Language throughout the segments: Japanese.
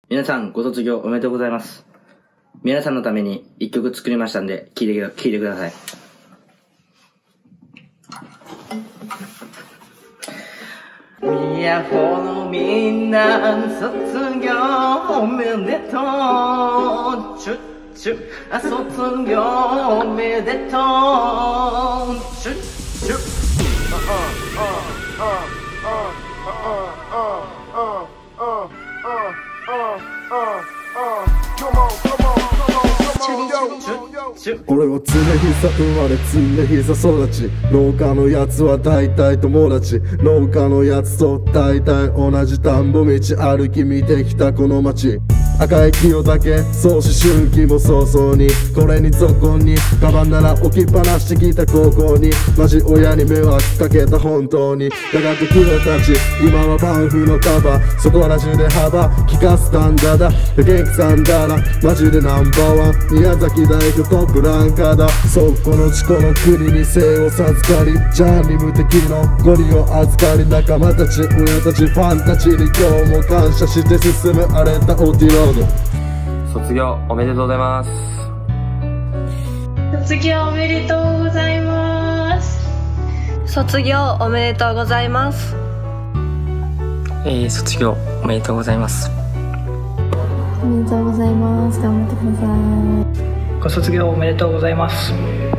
皆さんご卒業おめでとうございます。皆さんのために一曲作りましたんで、聴いてください。都のみんな卒業おめでとう。卒業おめでとう。 俺は常膝生まれ常膝育ち、農家のやつは大体友達、農家のやつと大体同じ田んぼ道歩き見てきたこの街、赤い清武そう思春期も早々にこれに続行にカバンなら置きっぱなしてきた高校にマジ親に迷惑かけた本当にやがて君たち今はパンフのカバーそこはラジオで幅聞かすたんだだ元気さんだなマジでナンバーワン宮崎大工トップランカーだそこの地この国に生を授かりジャンリ無敵のゴリを預かり仲間たち親たちファンたちに今日も感謝して進む荒れたオーティロード卒業おめでとうございます。 卒業おめでとうございます。 卒業おめでとうございます。 卒業おめでとうございます。 おめでとうございます。頑張ってください。 ご卒業おめでとうございます。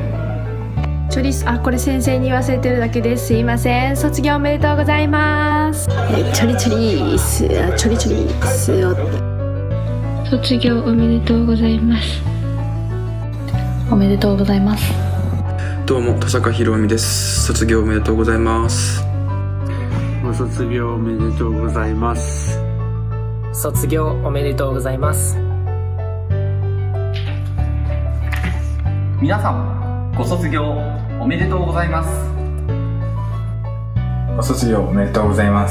これ先生に言わせてるだけです。すいません。卒業おめでとうございます。チョリチョリス、チョリチョリス。 卒業おめでとうございます。 おめでとうございます。 どうも田坂ひろみです。卒業おめでとうございます。 ご卒業おめでとうございます。 卒業おめでとうございます。 皆さんご卒業おめでとうございます。 ご卒業おめでとうございます。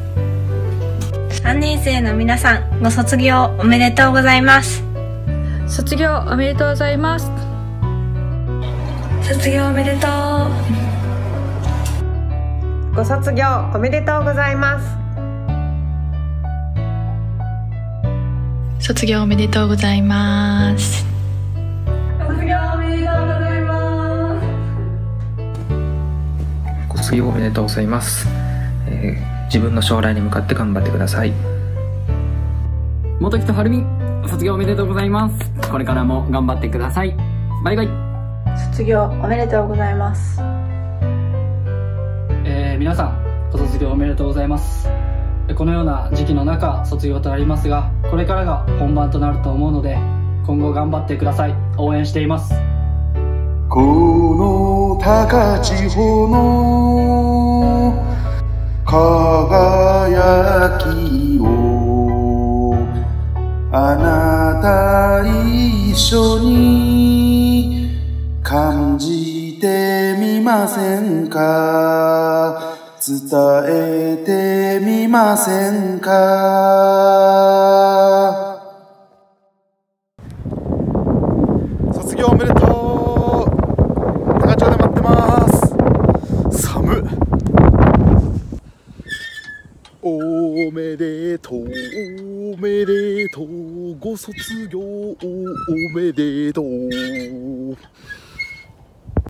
3年生の皆さんご卒業おめでとうございます。 卒業おめでとうございます。 卒業おめでとう。 ご卒業おめでとうございます。 卒業おめでとうございます。 卒業おめでとうございます。 ご卒業おめでとうございます。自分の将来に向かって頑張ってください。 元木とはるみ卒業おめでとうございます。これからも頑張ってください。バイバイ。 卒業おめでとうございます。 皆さんご卒業おめでとうございます。このような時期の中卒業となりますが、これからが本番となると思うので今後頑張ってください。応援しています。 この高千穂の輝きをあなた一緒に感じてみませんか、伝えてみませんか。卒業おめでとう。高千穂で待ってます。寒っ。おめでとうおめでとうご卒業おめでとう。